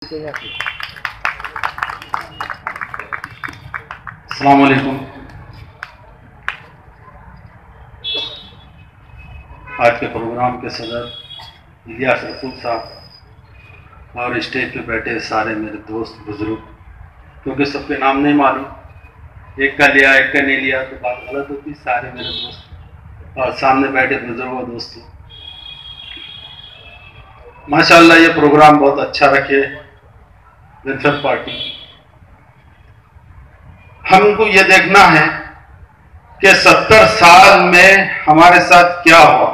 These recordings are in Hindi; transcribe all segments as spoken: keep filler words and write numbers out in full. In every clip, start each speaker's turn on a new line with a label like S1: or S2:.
S1: अस्सलाम वालेकुम। आज के प्रोग्राम के सदर इलियास रसूल साहब और स्टेज पे बैठे सारे मेरे दोस्त बुजुर्ग, क्योंकि सबके नाम नहीं मालूम, एक का लिया एक का नहीं लिया तो बात गलत होती। सारे मेरे दोस्त और सामने बैठे बुजुर्गों दोस्तों, माशाल्लाह ये प्रोग्राम बहुत अच्छा रखे वेलफेयर पार्टी। हमको ये देखना है कि सत्तर साल में हमारे साथ क्या हुआ,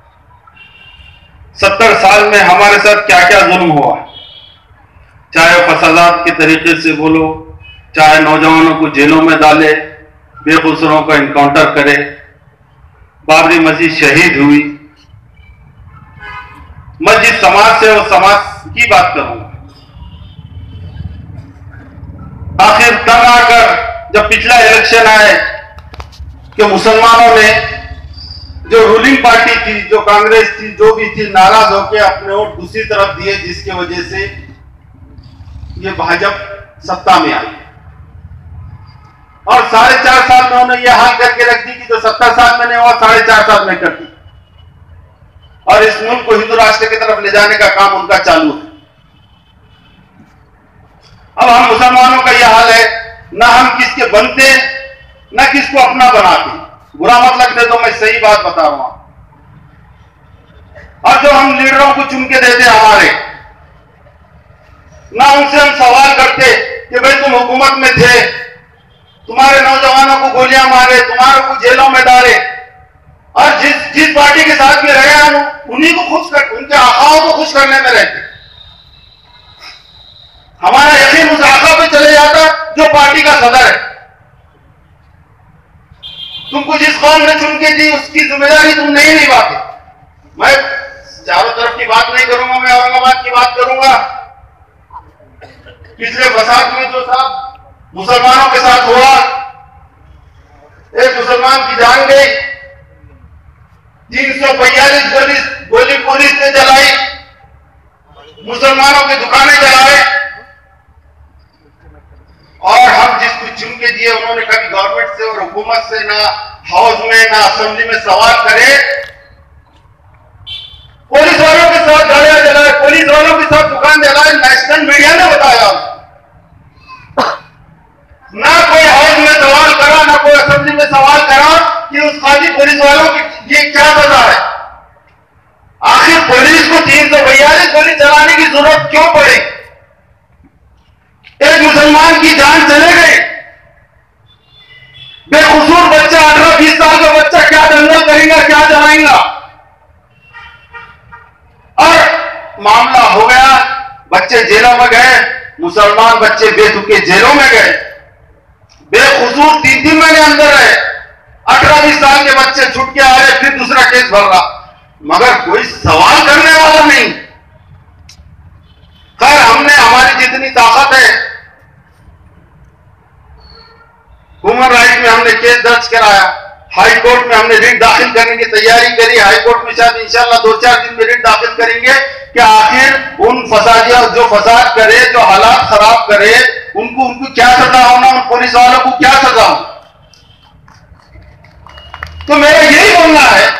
S1: सत्तर साल में हमारे साथ क्या क्या जुल्म हुआ, चाहे फसादात के तरीके से बोलो, चाहे नौजवानों को जेलों में डाले, बेकसूरों का इनकाउंटर करे, बाबरी मस्जिद शहीद हुई। मैं जिस समाज से वो समाज की बात करूंगा, आखिर तब आकर जब पिछला इलेक्शन आए कि मुसलमानों ने जो रूलिंग पार्टी थी, जो कांग्रेस थी, जो भी थी, नाराज होकर अपने वोट दूसरी तरफ दिए, जिसकी वजह से ये भाजपा सत्ता में आई और साढ़े चार साल में उन्होंने ये हाल करके रख दी कि जो सत्तर साल में नहीं हुआ साढ़े चार साल में कर दी और इस मुल्क को हिंदू राष्ट्र की तरफ ले जाने का काम उनका चालू है। अब हम मुसलमानों का यह हाल है, ना हम किसके बनते ना किसको अपना बनाते। बुरा मत लगने दो, मैं सही बात बता रहा हूं। और जो हम लीडरों को चुन के देते हमारे, ना उनसे हम सवाल करते कि भाई तुम हुकूमत में थे, तुम्हारे नौजवानों को गोलियां मारे, तुम्हारे को जेलों में डाले, और जिस जिस पार्टी के साथ में रहे हम उन्हीं को खुश कर, उनके आकाओं को खुश करने में रहते। हमारा यकीन उस आका पे चले जाता जो पार्टी का सदर है। तुमको जिस कौम ने चुन के दी उसकी जिम्मेदारी तुम नहीं निभाते। मैं चारों तरफ की बात नहीं करूंगा, मैं औरंगाबाद की बात करूंगा। पिछले फसाद में जो साहब मुसलमानों के साथ हुआ, एक मुसलमान की जान गई, तीन सौ बयालीस गोली गोली पुलिस ने चलाई, मुसलमानों की दुकानें जलाए, और हम जिसको चुन के दिए उन्होंने कभी गवर्नमेंट से और हुकूमत से ना हाउस में ना असेंबली में सवाल करे। पुलिस वालों के साथ गाड़ियां जलाए, पुलिस वालों के साथ दुकान जलाए, नेशनल मीडिया ने बताया। ना कोई हाउस में सवाल करा, ना कोई असेंबली में सवाल करा कि उस खाली पुलिस वालों की ये क्या वजह है। आखिर पुलिस को तीन सौ बयालीस गोली चलाने की जरूरत क्यों पड़ी? एक मुसलमान की जान चले गई, बेकसूर बच्चा, अठारह बीस साल का बच्चा क्या दंगल करेगा, क्या जलाएगा। और मामला हो गया, बच्चे जेलों में गए, मुसलमान बच्चे बेतुके जेलों में गए, बेकसूर तीन तीन महीने अंदर रहे, अठारह बीस साल के बच्चे छूट के आ रहे, फिर दूसरा केस भर रहा, मगर कोई सवाल करने वाला नहीं। खैर, हमने हमारी जितनी ताकत है, ह्यूमन राइट में हमने केस दर्ज कराया, हाई कोर्ट में हमने रिट दाखिल करने की तैयारी करी। हाई कोर्ट में शायद इंशाल्लाह दो चार दिन में रिट दाखिल करेंगे कि आखिर उन फसादिया जो फसाद करे, जो हालात खराब करे, उनको उनको क्या सजा होना, उन पुलिस वालों को क्या सजा हो। तो मेरा यही बोलना है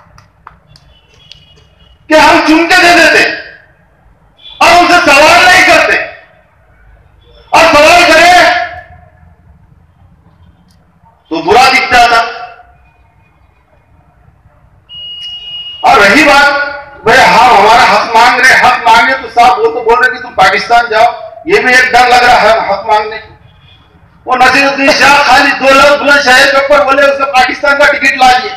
S1: कि हम चुन के दे देते और उनसे सवाल नहीं करते, और सवाल करें तो बुरा दिखता था। और रही बात भाई हाँ हमारा हक मांग रहे, हक मांगे तो साहब वो तो बोल रहे कि तुम पाकिस्तान जाओ, ये भी एक डर लग रहा है हक मांगने को। वो नसीरुद्दीन शाह खाली दो लोग बुलंदशहर के ऊपर बोले उसका पाकिस्तान का टिकट ला लिए।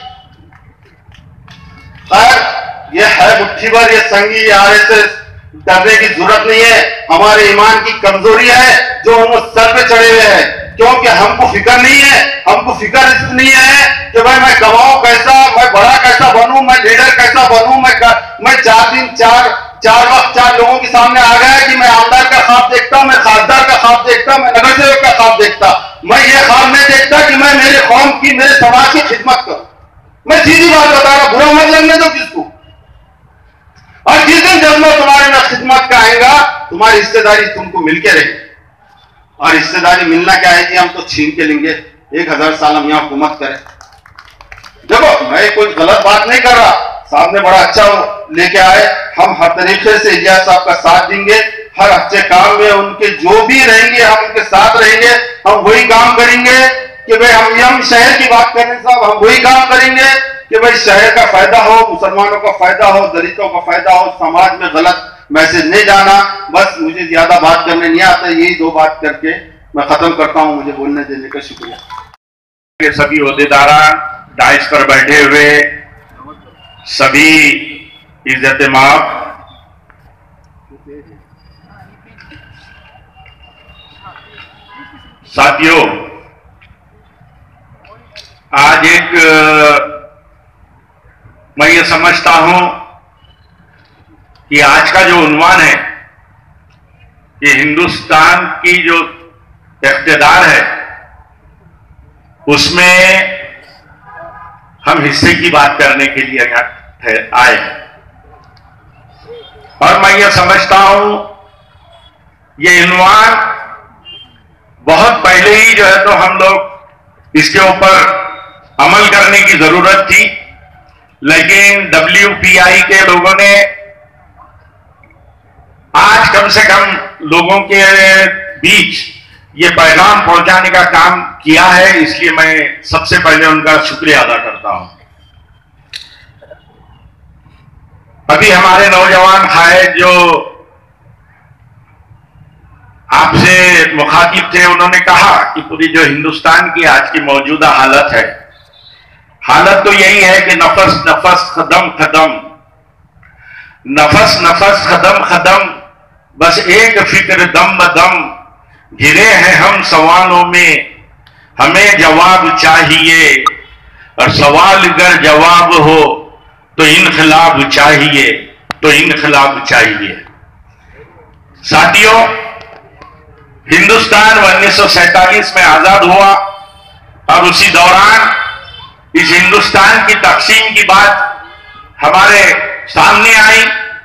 S1: खैर ये है मुट्ठी भर, ये संगी आरएसएस, डरने की जरूरत नहीं है। हमारे ईमान की कमजोरी है जो हम सर पे चढ़े हुए हैं, क्योंकि हमको फिक्र नहीं है, हमको फिक्र इसलिए नहीं है कि भाई मैं कमाऊं कैसा, मैं बड़ा कैसा बनूं, मैं लीडर कैसा बनूं, मैं कर, मैं चार दिन चार चार वक्त चार लोगों के सामने आ गया कि मैं आमदार का ख्वाब देखता, मैं खासदार का ख्वाब देखता, मैं नगर सेवक का ख्वाब देखता। मैं ये ख्वाब नहीं देखता कि मैं मेरे कौम की, मेरे समाज की खिदमत करूं। मैं सीधी बात बता रहा, बुरा मत लगने दो किसको। और जिस दिन जज्बा तुम्हारे में खिदमत का आएगा, तुम्हारी हिस्सेदारी तुमको मिलके रहेगी। और हिस्सेदारी मिलना क्या है कि हम तो छीन के लेंगे, एक हजार साल हम यहां हुकूमत करें। देखो मैं कोई गलत बात नहीं कर रहा, साहब ने बड़ा अच्छा लेके आए, हम हर तरीके से इलियास साहब का साथ देंगे, हर अच्छे काम में उनके जो भी रहेंगे हम उनके साथ रहेंगे। हम वही काम करेंगे कि भाई हम हम शहर की बात करें साहब, हम वही काम करेंगे कि भाई शहर का फायदा हो, मुसलमानों का फायदा हो, दलितों का फायदा हो, समाज में गलत मैसेज नहीं जाना। बस मुझे ज्यादा बात करने नहीं आता, यही दो बात करके मैं खत्म करता हूं। मुझे बोलने देने का शुक्रिया।
S2: सभी ओहदेदारान, डाइस पर बैठे हुए सभी इज्जत माफ, साथियों, आज एक मैं ये समझता हूं कि आज का जो उन्वान है कि हिंदुस्तान की जो इख्तिदार है उसमें हम हिस्से की बात करने के लिए आए हैं। और मैं ये समझता हूं ये उन्वान बहुत पहले ही जो है तो हम लोग इसके ऊपर अमल करने की जरूरत थी, लेकिन डब्ल्यू पी आई के लोगों ने आज कम से कम लोगों के बीच ये पैगाम पहुंचाने का काम किया है, इसलिए मैं सबसे पहले उनका शुक्रिया अदा करता हूं। अभी हमारे नौजवान भाई जो आपसे मुखातिब थे, उन्होंने कहा कि पूरी जो हिंदुस्तान की आज की मौजूदा हालत है, हालत तो यही है कि नफस नफस कदम कदम, नफस नफस कदम कदम, बस एक फिक्र दम बदम, घिरे हैं हम सवालों में, हमें जवाब चाहिए, और सवाल अगर जवाब हो तो इनकलाब चाहिए, तो इनकलाब चाहिए। साथियों, हिंदुस्तान उन्नीस सौ सैतालीस में आजाद हुआ और उसी दौरान इस हिंदुस्तान की तकसीम की बात हमारे सामने आई,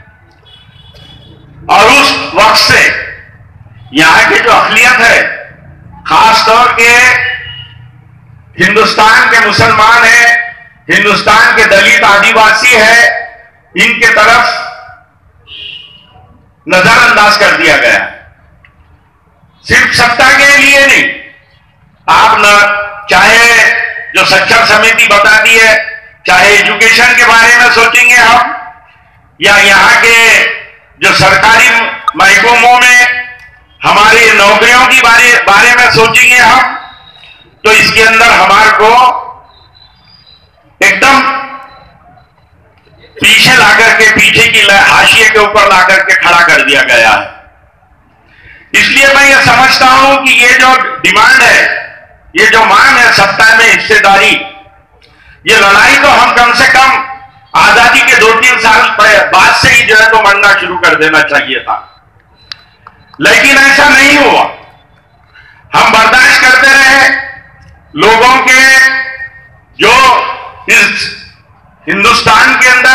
S2: और उस वक्त से यहां की जो अक़लियत है, खासतौर के हिंदुस्तान के मुसलमान हैं, हिंदुस्तान के दलित आदिवासी है, इनके तरफ नजरअंदाज कर दिया गया। सिर्फ सत्ता के लिए नहीं, आप न चाहे जो सच्चा समिति बताती है, चाहे एजुकेशन के बारे में सोचेंगे हम, या यहाँ के जो सरकारी महकमों में हमारी नौकरियों की बारे बारे में सोचेंगे हम, तो इसके अंदर हमारे को एकदम पीछे लाकर के, पीछे की हाशिए के ऊपर लाकर के खड़ा कर दिया गया है। इसलिए मैं ये समझता हूं कि ये जो डिमांड है, ये जो मांग है सत्ता में हिस्सेदारी, ये लड़ाई तो हम कम से कम आजादी के दो तीन साल बाद से ही जो है तो लड़ना शुरू कर देना चाहिए था, लेकिन ऐसा नहीं हुआ। हम बर्दाश्त करते रहे लोगों के जो इस हिंदुस्तान के अंदर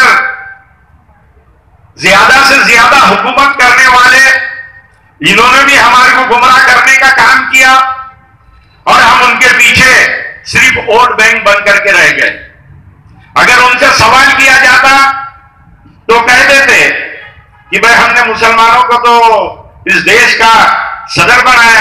S2: ज्यादा से ज्यादा हुकूमत करने वाले, इन्होंने भी हमारे को गुमराह करने का काम किया, और हम उनके पीछे सिर्फ वोट बैंक बन करके रह गए। अगर उनसे सवाल किया जाता तो कह देते कि भाई हमने मुसलमानों को तो इस देश का सदर बनाया,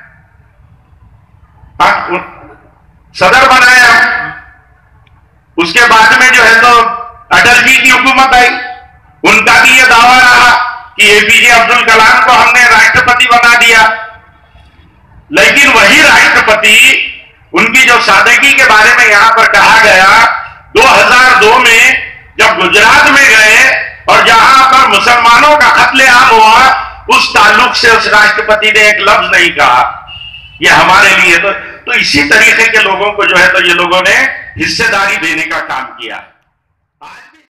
S2: सदर बनाया, उसके बाद में जो है तो अटल जी की हुकूमत आई, उनका भी यह दावा रहा कि एपीजे अब्दुल कलाम को हमने राष्ट्रपति बना दिया। लेकिन वही राष्ट्रपति, उनकी जो सादगी के बारे में यहां पर कहा गया, दो हज़ार दो में जब गुजरात में गए और जहां पर मुसलमानों का कत्लेआम हुआ, उस ताल्लुक से उस राष्ट्रपति ने एक लफ्ज नहीं कहा। ये हमारे लिए तो, तो इसी तरीके के लोगों को जो है तो ये लोगों ने हिस्सेदारी देने का काम किया है।